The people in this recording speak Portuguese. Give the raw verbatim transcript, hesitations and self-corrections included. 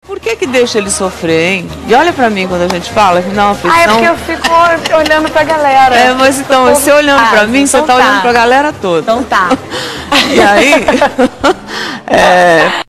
Por que que deixa ele sofrer, hein? E olha pra mim quando a gente fala que não, aflição... Ah, é porque eu fico olhando pra galera. É, mas então, você olhando Ah, pra mim, então você tá tá. olhando pra galera toda. Então tá. E aí... é...